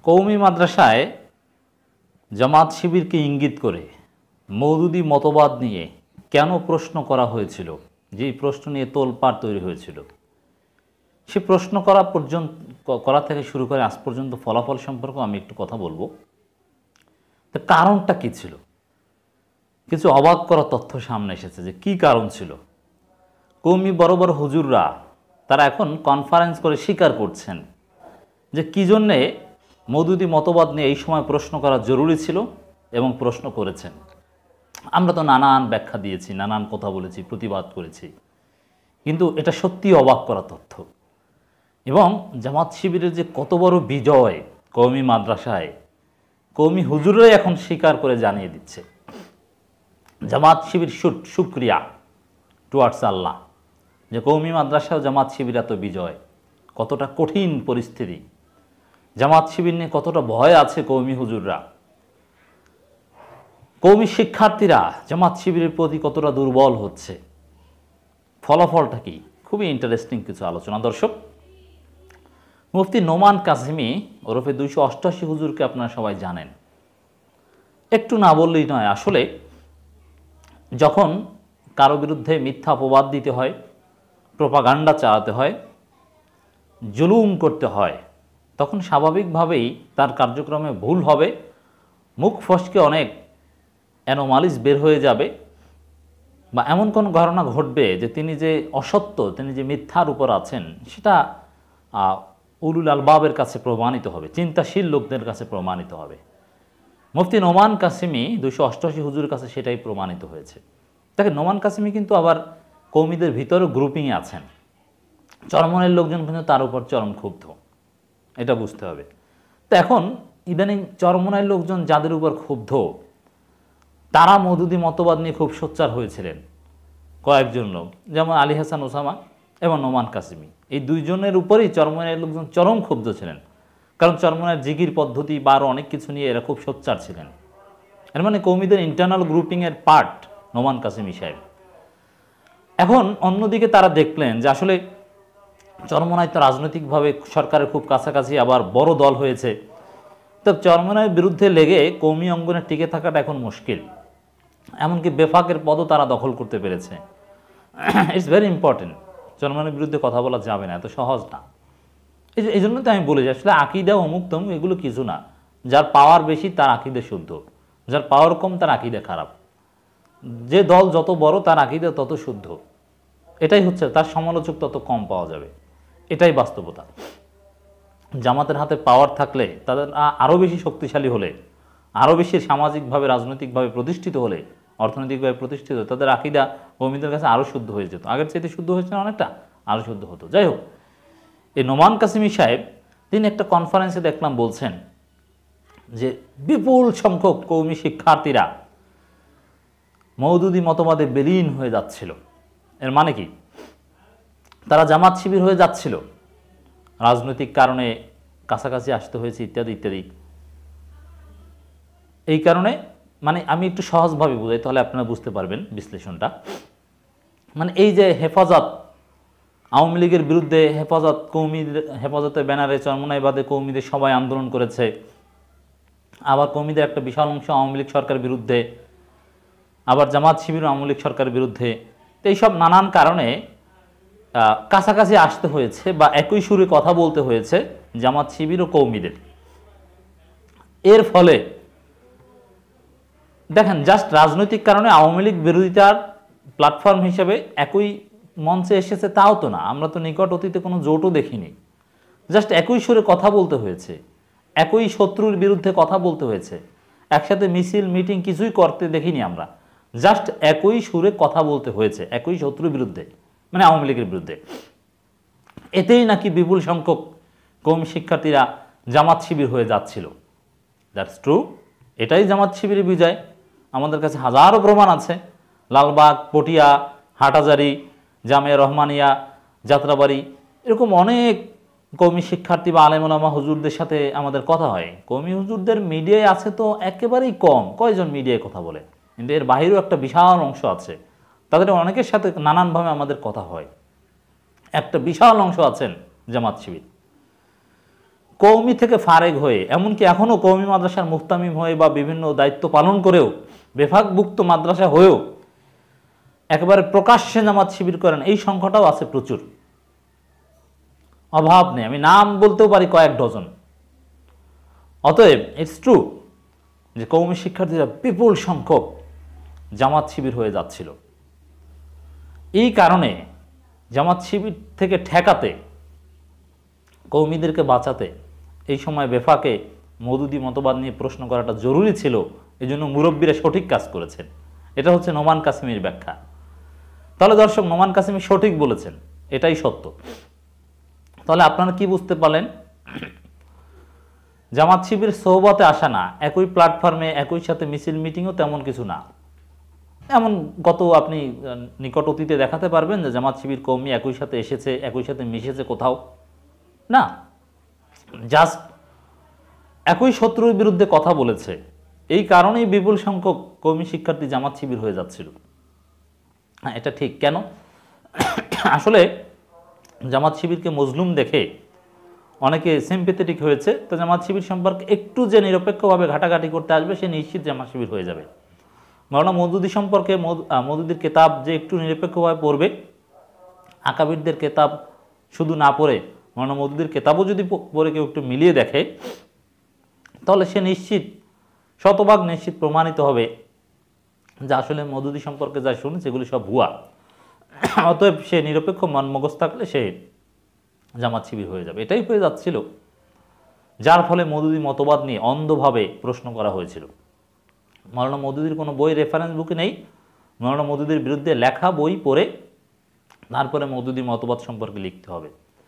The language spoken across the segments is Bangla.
কওমি মাদ্রাসায় জামাত শিবিরকে ইঙ্গিত করে মওদুদি মতবাদ নিয়ে কেন প্রশ্ন করা হয়েছিল, যেই প্রশ্ন নিয়ে তোলপাড় তৈরি হয়েছিল, সে প্রশ্ন করা থেকে শুরু করে আজ পর্যন্ত ফলাফল সম্পর্কে আমি একটু কথা বলবো। তো কারণটা কী ছিল? কিছু অবাক করা তথ্য সামনে এসেছে যে কী কারণ ছিল। কওমি বড় বড় হুজুররা তারা এখন কনফারেন্স করে স্বীকার করছেন যে কী জন্যে মওদুদি মতবাদ নিয়ে এই সময় প্রশ্ন করা জরুরি ছিল এবং প্রশ্ন করেছেন। আমরা তো নানান ব্যাখ্যা দিয়েছি, নানান কথা বলেছি, প্রতিবাদ করেছি, কিন্তু এটা সত্যি অবাক করা তথ্য। এবং জামাত শিবিরের যে কত বড় বিজয় কওমি মাদ্রাসায়, কওমি হুজুররাই এখন স্বীকার করে জানিয়ে দিচ্ছে। জামাত শিবির শুকরিয়া টুয়ার্ডস আল্লাহ যে কওমি মাদ্রাসায় জামাত শিবির এত বিজয়। কতটা কঠিন পরিস্থিতি, জামাত শিবির নিয়ে কতটা ভয় আছে কওমি হুজুররা, কওমি শিক্ষার্থীরা জামাত শিবিরের প্রতি কতটা দুর্বল হচ্ছে। ফলাফলটা কি? খুবই ইন্টারেস্টিং কিছু আলোচনা। দর্শক, মুফতি নোমান কাসেমি ওরফে 288 হুজুরকে আপনারা সবাই জানেন। একটু না বললেই নয়, আসলে যখন কারো বিরুদ্ধে মিথ্যা অপবাদ দিতে হয়, প্রোপাগান্ডা চালাতে হয়, জুলুম করতে হয়, তখন স্বাভাবিকভাবেই তার কার্যক্রমে ভুল হবে, মুখ ফসকে অনেক অ্যানোমালিস বের হয়ে যাবে, বা এমন কোন ঘটনা ঘটবে যে তিনি যে অসত্য, তিনি যে মিথ্যার উপর আছেন, সেটা উলুল আলবাবের কাছে প্রমাণিত হবে, চিন্তাশীল লোকদের কাছে প্রমাণিত হবে। মুফতি নোমান কাসেমি 288 হুজুরের কাছে সেটাই প্রমাণিত হয়েছে। দেখেন, নোমান কাসেমি কিন্তু আবার কওমিদের ভিতরে গ্রুপিংয়ে আছেন। চরমনের লোকজন কিন্তু তার উপর চরম ক্ষুব্ধ, এটা বুঝতে হবে। তো এখন ইদানিং চরমনের লোকজন যাদের উপর ক্ষুব্ধ, তারা মওদুদি মতবাদ নিয়ে খুব সোচ্চার হয়েছিলেন। কয়েকজন লোক, যেমন আলী হাসান ওসামা এবং নোমান কাসেমি, এই দুইজনের উপরেই চরমনের লোকজন চরম ক্ষুব্ধ ছিলেন। কারণ চরমনের জিকির পদ্ধতি বা আরও অনেক কিছু নিয়ে এরা খুব সোচ্চার ছিলেন। এর মানে কওমিদের ইন্টারনাল গ্রুপিংয়ের পার্ট নোমান কাসেমি সাহেব। এখন অন্যদিকে তারা দেখলেন যে আসলে চরমনায় তো রাজনৈতিকভাবে সরকারের খুব কাছাকাছি, আবার বড় দল হয়েছে। তো চরমনায়ের বিরুদ্ধে লেগে কওমি অঙ্গনে টিকে থাকাটা এখন মুশকিল। এমনকি বেফাকের পদও তারা দখল করতে পেরেছে। It's very important. চরমনায়ের বিরুদ্ধে কথা বলা যাবে না, এত সহজ না। এই জন্য তো আমি বলি যে আসলে আকিদা অমুক তমুক এগুলো কিছু না। যার পাওয়ার বেশি তার আকিদা শুদ্ধ, যার পাওয়ার কম তার আকিদা খারাপ। যে দল যত বড় তার আকিদা তত শুদ্ধ, এটাই হচ্ছে, তার সমালোচক তত কম পাওয়া যাবে, এটাই বাস্তবতা। জামাতের হাতে পাওয়ার থাকলে, তাদের আরও বেশি শক্তিশালী হলে, আরও বেশি সামাজিকভাবে রাজনৈতিকভাবে প্রতিষ্ঠিত হলে, অর্থনৈতিকভাবে প্রতিষ্ঠিত হলে, তাদের আকিদা কওমিদের কাছে আরও শুদ্ধ হয়ে যেত। আগের চাইতে শুদ্ধ হয়েছে অনেকটা, আরও শুদ্ধ হতো। যাই হোক, এই নোমান কাসেমি সাহেব তিনি একটা কনফারেন্সে দেখলাম বলছেন যে বিপুল সংখ্যক কওমি শিক্ষার্থীরা মওদুদি মতবাদে বিলীন হয়ে যাচ্ছিল। এর মানে কি? তারা জামাত শিবির হয়ে যাচ্ছিল, রাজনৈতিক কারণে কাছাকাছি আসতে হয়েছে, ইত্যাদি ইত্যাদি। এই কারণে, মানে আমি একটু সহজভাবে বোঝাই তাহলে আপনারা বুঝতে পারবেন বিশ্লেষণটা। মানে এই যে হেফাজত, আওয়ামী লীগের বিরুদ্ধে হেফাজত, হেফাজতের ব্যানারে চরমনাই বাদে কওমিদের সবাই আন্দোলন করেছে। আবার কওমিদের একটা বিশাল অংশ আওয়ামী লীগ সরকারের বিরুদ্ধে, আবার জামাত শিবির আওয়ামী লীগ সরকারের বিরুদ্ধে। তো এইসব নানান কারণে কাছাকাছি আসতে হয়েছে বা একই সুরে কথা বলতে হয়েছে জামাত শিবির ও কওমিদের। এর ফলে দেখেন, জাস্ট রাজনৈতিক কারণে আওয়ামী লীগ বিরোধিতার প্ল্যাটফর্ম হিসেবে একই মঞ্চে এসেছে তাও তো না। আমরা তো নিকট অতীতে কোনো জোটও দেখিনি। জাস্ট একই সুরে কথা বলতে হয়েছে, একই শত্রুর বিরুদ্ধে কথা বলতে হয়েছে, একসাথে মিছিল মিটিং কিছুই করতে দেখিনি আমরা। জাস্ট একই সুরে কথা বলতে হয়েছে একই শত্রুর বিরুদ্ধে, মানে আওয়ামী লীগের বিরুদ্ধে। এতেই নাকি বিপুল সংখ্যক কওমি শিক্ষার্থীরা জামাত শিবির হয়ে যাচ্ছিল। দ্যাটস ট্রু, এটাই জামাত শিবিরের বিজয়। আমাদের কাছে হাজারো প্রমাণ আছে। লালবাগ, পটিয়া, হাটহাজারী, জামিয়া রহমানিয়া, যাত্রাবাড়ি, এরকম অনেক কওমি শিক্ষার্থী বা আলেম ওলামা হুজুরদের সাথে আমাদের কথা হয়। কওমি হুজুরদের মিডিয়ায় আছে তো একেবারেই কম, কয়জন মিডিয়ায় কথা বলে, কিন্তু এর বাহিরেও একটা বিশাল অংশ আছে, তাদের অনেকের সাথে নানানভাবে আমাদের কথা হয়। একটা বিশাল অংশ আছেন জামাত শিবির। কওমি থেকে ফারেক হয়ে, এমনকি এখনও কওমি মাদ্রাসার মুহতামিম হয়ে বা বিভিন্ন দায়িত্ব পালন করেও, বিভাগভুক্ত মাদ্রাসা হয়েও একেবারে প্রকাশ্যে জামাত শিবির করেন, এই সংখ্যাটাও আছে প্রচুর, অভাব নেই। আমি নাম বলতেও পারি কয়েক ডজন। অতএব ইটস ট্রু যে কওমি শিক্ষার্থীরা বিপুল সংখ্যক জামাত শিবির হয়ে যাচ্ছিল। এই কারণে জামাত শিবির থেকে ঠেকাতে, কওমিদেরকে বাঁচাতে এই সময় বেফাকে মওদুদি মতবাদ নিয়ে প্রশ্ন করাটা জরুরি ছিল। এই জন্য মুরব্বীরা সঠিক কাজ করেছেন। এটা হচ্ছে নোমান কাসেমীর ব্যাখ্যা। তাহলে দর্শক, নোমান কাসেমী সঠিক বলেছেন, এটাই সত্য। তাহলে আপনারা কি বুঝতে পারলেন? জামাত শিবির সোহবতে আসা না, একই প্ল্যাটফর্মে একই সাথে মিছিল মিটিংও তেমন কিছু না। এমন গত আপনি নিকট অতীতে দেখাতে পারবেন যে জামাত শিবির কওমি একই সাথে এসেছে, একই সাথে মিশেছে কোথাও? না, জাস্ট একই শত্রুর বিরুদ্ধে কথা বলেছে। এই কারণেই বিপুল সংখ্যক কওমি শিক্ষার্থী জামাত শিবির হয়ে যাচ্ছিল। হ্যাঁ, এটা ঠিক। কেন? আসলে জামাত শিবিরকে মজলুম দেখে অনেকে সিম্পেথেটিক হয়েছে। তো জামাত শিবির সম্পর্কে একটু যে নিরপেক্ষভাবে ঘাটাঘাটি করতে আসবে, সে নিশ্চিত জামাত শিবির হয়ে যাবে। মাওলানা মওদুদি সম্পর্কে মওদুদির কেতাব যে একটু নিরপেক্ষভাবে পড়বে, আকাবিরদের কেতাব শুধু না পড়ে মাওলানা মওদুদির কেতাবও যদি পড়ে কেউ একটু মিলিয়ে দেখে, তাহলে সে নিশ্চিত, শতভাগ নিশ্চিত প্রমাণিত হবে যে আসলে মওদুদি সম্পর্কে যা শুনেছে এগুলি সব ভুয়া। অতএব সে নিরপেক্ষ মগজ থাকলে সে জামাত শিবির হয়ে যাবে। এটাই হয়ে যাচ্ছিল, যার ফলে মওদুদি মতবাদ নিয়ে অন্ধভাবে প্রশ্ন করা হয়েছিল। মাওলানা মওদুদির কোনো বই রেফারেন্স বুকে নেই। মাওলানা মওদুদির বিরুদ্ধে লেখা বই পড়ে তারপরে মওদুদি মতবাদ সম্পর্কে লিখতে হবে।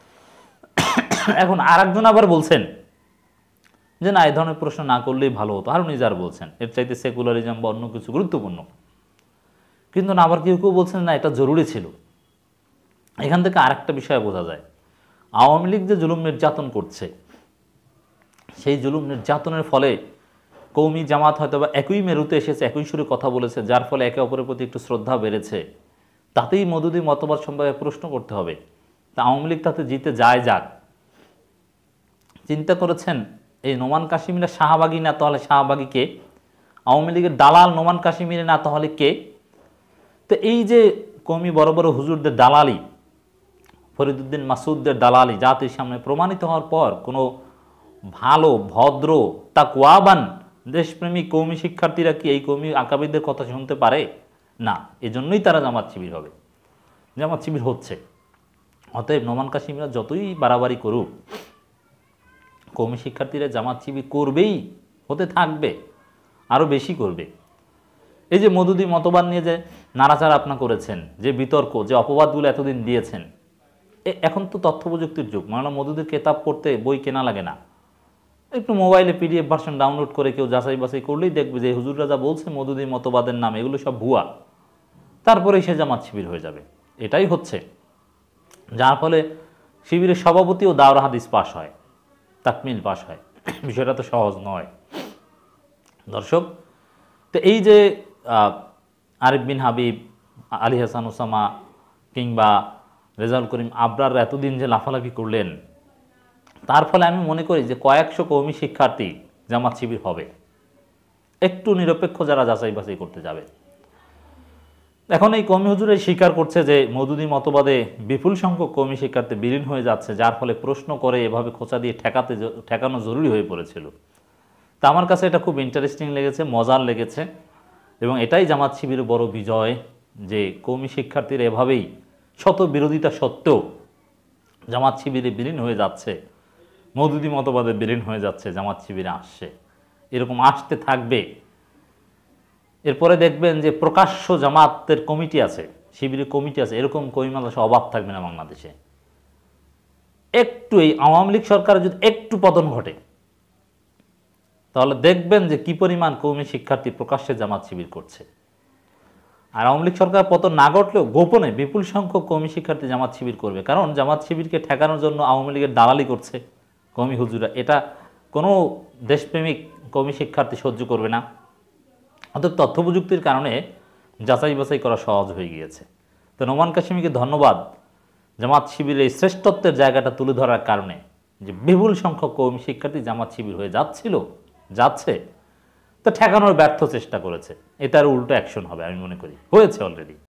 এখন আর একজন আবার বলছেন যে না, এই ধরনের প্রশ্ন না করলেই ভালো হতো। আরও নিজার বলছেন এর চাইতে সেকুলারিজম বা অন্য কিছু গুরুত্বপূর্ণ। কিন্তু না, আবার কেউ কেউ বলছেন না, এটা জরুরি ছিল। এখান থেকে আরেকটা বিষয় বোঝা যায়, আওয়ামী লীগ যে জুলুম নির্যাতন করছে, সেই জুলুম নির্যাতনের ফলে কওমি জামাত হয়তো বা একই মেরুতে এসেছে, একই সুরে কথা বলেছে, যার ফলে একে অপরের প্রতি একটু শ্রদ্ধা বেড়েছে। তাতেই মওদুদি মতবাদ সম্পর্কে প্রশ্ন করতে হবে। তা আওয়ামী লীগ তাতে জিতে যায় যাক। চিন্তা করেছেন এই নোমান কাসেমীরা শাহবাগী না, তাহলে শাহবাগী কে? আওয়ামী লীগের দালাল নোমান কাসেমীর না, তাহলে কে? তো এই যে কওমি বড় বড় হুজুরদের দালালি, ফরিদুদ্দিন মাসুদদের দালালি জাতির সামনে প্রমাণিত হওয়ার পর কোনো ভালো ভদ্র তাকওয়াবান দেশপ্রেমিক কওমি শিক্ষার্থীরা কি এই কওমি আকাবিরদের কথা শুনতে পারে? না। এজন্যই তারা জামাত শিবির হবে, জামাত শিবির হচ্ছে। অতএব নোমান কাসেমীরা যতই বাড়াবাড়ি করুক, কওমি শিক্ষার্থীরা জামাত শিবির করবেই, হতে থাকবে, আরও বেশি করবে। এই যে মওদুদি মতবাদ নিয়ে যে নাড়াচাড়া আপনা করেছেন, যে বিতর্ক, যে অপবাদগুলো এতদিন দিয়েছেন, এখন তো তথ্য প্রযুক্তির যুগ। মাওলানা মওদুদির কেতাব পড়তে বই কেনা লাগে না, একটু মোবাইলে পিডিএফ ভার্সন ডাউনলোড করে কেউ যাচাই বাছাই করলেই দেখবে যে হুজুররা যা বলছে মওদুদি মতবাদের নাম, এগুলো সব ভুয়া। তারপরেই সে জামাত শিবির হয়ে যাবে। এটাই হচ্ছে, যার ফলে শিবিরের সভাপতিও দাওরা হাদিস পাশ হয়, তাকমিল পাশ হয়। বিষয়টা তো সহজ নয় দর্শক। তো এই যে আরিফ বিন হাবিব, আলী হাসান ওসামা কিংবা রেজাউল করিম আবরার এতদিন যে লাফালাফি করলেন, তার ফলে আমি মনে করি যে কয়েকশো কওমি শিক্ষার্থী জামাত শিবির হবে, একটু নিরপেক্ষ যারা যাচাই বাছাই করতে যাবে। এখন এই কওমি হুজুরাই স্বীকার করছে যে মওদুদি মতবাদে বিপুল সংখ্যক কওমি শিক্ষার্থী বিলীন হয়ে যাচ্ছে, যার ফলে প্রশ্ন করে এভাবে খোঁচা দিয়ে ঠেকানো জরুরি হয়ে পড়েছিল। তা আমার কাছে এটা খুব ইন্টারেস্টিং লেগেছে, মজার লেগেছে, এবং এটাই জামাত শিবিরের বড় বিজয় যে কওমি শিক্ষার্থীরা এভাবেই শত বিরোধিতা সত্ত্বেও জামাত শিবিরে বিলীন হয়ে যাচ্ছে, মওদুদি মতবাদে বিলীন হয়ে যাচ্ছে, জামাত শিবিরে আসছে, এরকম আসতে থাকবে। এরপরে দেখবেন যে প্রকাশ্য জামাতের কমিটি আছে, শিবিরের কমিটি আছে, এরকম কওমি মাদ্রাসা অভাব থাকবে না বাংলাদেশে। একটু এই আওয়ামী লীগ সরকারের যদি একটু পতন ঘটে, তাহলে দেখবেন যে কি পরিমাণ কওমি শিক্ষার্থী প্রকাশ্যে জামাত শিবির করছে। আর আওয়ামী লীগ সরকার পতন না ঘটলেও গোপনে বিপুল সংখ্যক কওমি শিক্ষার্থী জামাত শিবির করবে, কারণ জামাত শিবিরকে ঠেকানোর জন্য আওয়ামী লীগের দালালি করছে কওমি হুজুরা। এটা কোনো দেশপ্রেমিক কওমি শিক্ষার্থী সহ্য করবে না। অর্থাৎ তথ্য প্রযুক্তির কারণে যাচাই বাছাই করা সহজ হয়ে গিয়েছে। তো নোমান কাসেমীকে ধন্যবাদ জামাত শিবিরের এই শ্রেষ্ঠত্বের জায়গাটা তুলে ধরার কারণে। যে বিপুল সংখ্যক কওমি শিক্ষার্থী জামাত শিবির হয়ে যাচ্ছে, তো ঠেকানোর ব্যর্থ চেষ্টা করেছে। এটার উল্টো অ্যাকশন হবে আমি মনে করি, হয়েছে অলরেডি।